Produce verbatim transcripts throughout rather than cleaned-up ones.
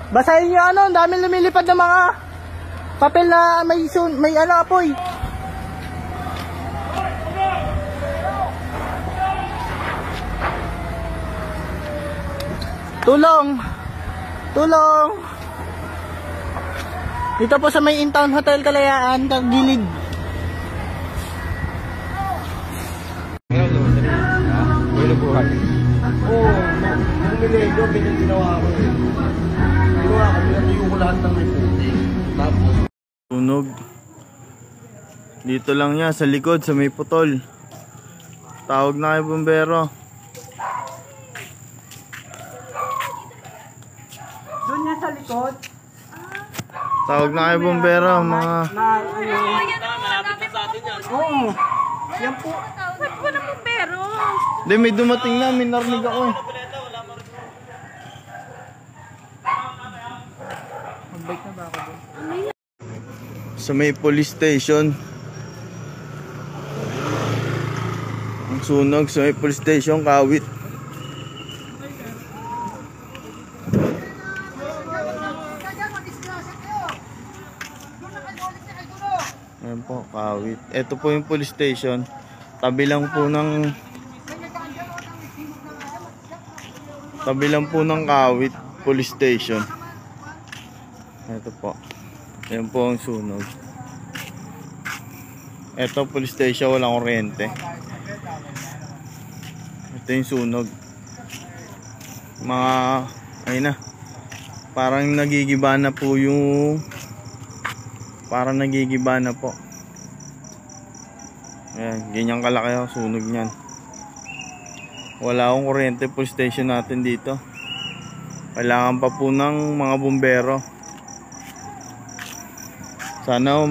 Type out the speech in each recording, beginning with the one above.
Basahin nyo ano, ang daming lumilipad ng mga papel na may, sun may ano, apoy. Tulong! Tulong! Dito po sa may in-town hotel Kalayaan, gilid. Oo, yung milego, pinaginawa ko eh. Ginawa ko, pinatuyo ko lahat ng may puti. Tapos tunog. Dito lang niya, sa likod, sa may putol. Tawag na kay bumbero. Doon niya sa likod. Tawag na kay bumbero, mga... Na, ano? malapit na sa atin yan. Oo. Yan po. Sabi ko na bumbero. Hindi, may dumating na, may narinig ako eh. Mag-bike na ba ako doon? Sa may police station. Ang sunog sa may police station, Kawit. Ayan po, Kawit. Ito po yung police station. Tabi lang po ng Tabi lang po ng Kawit police station. Ito po. Ayan po ang sunog. Ito police station, walang kuryente. Ito yung sunog. Mga ayun na. Parang nagigiba na po yung Parang nagigiba na po. Ayan, ganyan kalaki ang sunog niyan. Wala akong kuryente police station natin dito. Kailangan pa po ng mga bumbero. Sana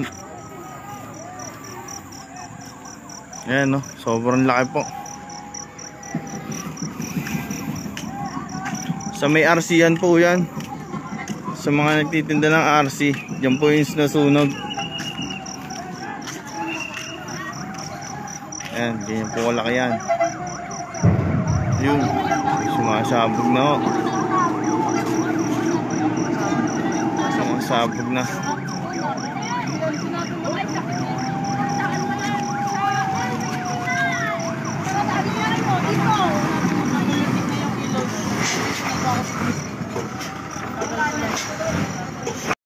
ayan no, sobrang laki po. Sa may R C yan po yan. Sa mga nagtitinda ng R C, dyan po yung nasunog. Ayan, ganyan po kalaki yan. Yun, sumasabog na o. Sumasabog na.